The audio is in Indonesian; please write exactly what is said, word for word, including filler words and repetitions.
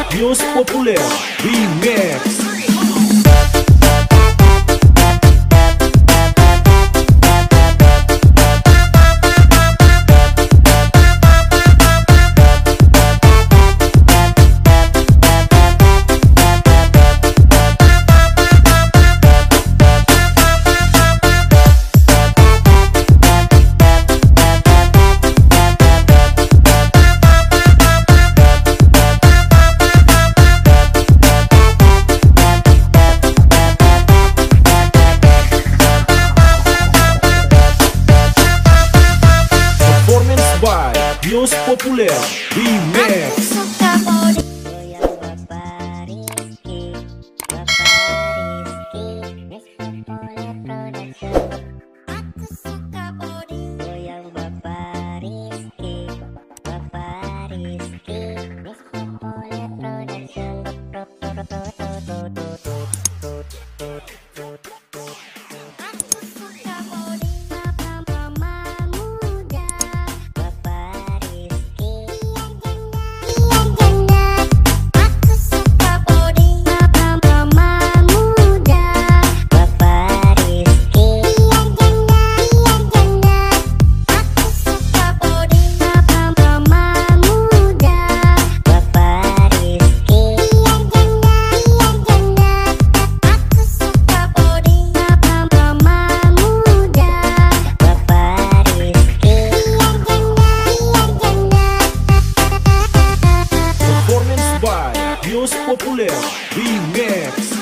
Bios Populer Remix. Bios Populer Remix. Aku suka body goyang Bapak Rizky, Bapak Rizky, Miss Populer Production. Aku suka body goyang Bapak Rizky, Bapak Rizky, Miss Populer Production. Aku suka body mama muda, Bapak Rizky, iya janda. Aku suka body mama muda, Bapak Rizky, iya janda, iya janda. Aku suka body mama muda, Bapak Rizky, iya janda, iya janda. Aku suka body mama muda, Bapak Rizky, iya janda, iya janda. Performance by Bios Populer Remix.